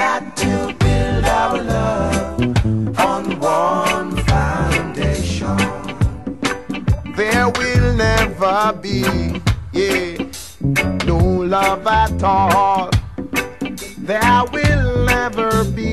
got to build our love on one foundation. There will never be, no love at all. There will never be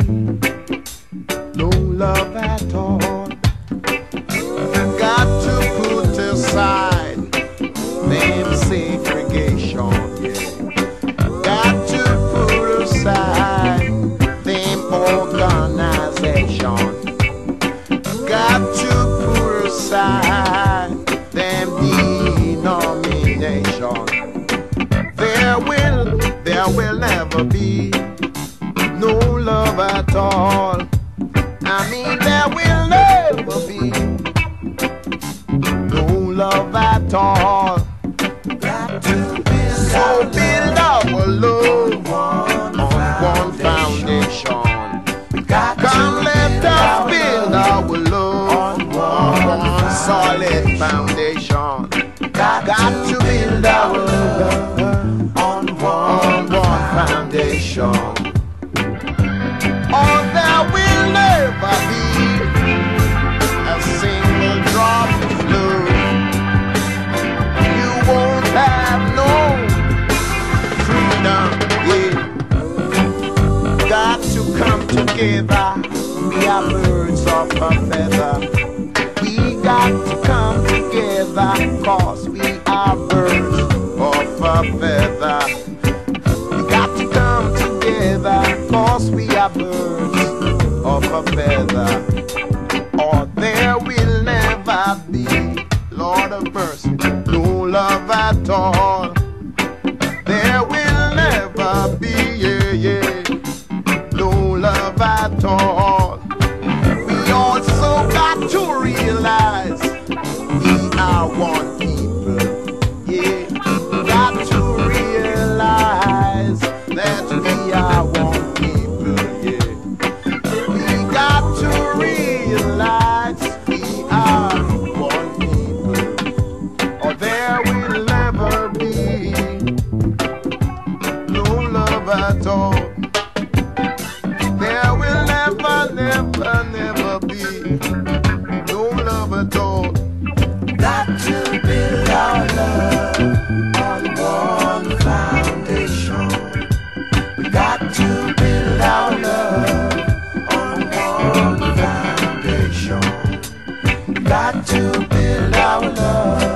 no love at all. You got to put aside them segregation, got to put aside them organization, got to put aside them denomination. There will never be no love at all. I mean, there will never be no love at all. So build our love on one foundation. Come, let us build our love on one solid foundation. Got to build our love on one foundation. Or there will never be a single drop of love. You won't have no freedom, Got to come together. We are birds of a feather. We got to come together, 'cause we are birds of a feather. We got to come together, 'cause we are birds of a feather. Or there will never be, Lord of mercy, no love at all. There will never be, no love at all. We also got to realize we are one people, got to realize that we are one people, we got to realize we are one people, or there will never be no love at all. There will never, never, never be no love at all. Got to build our love on one foundation. We got to build our love on one foundation. We got to build our love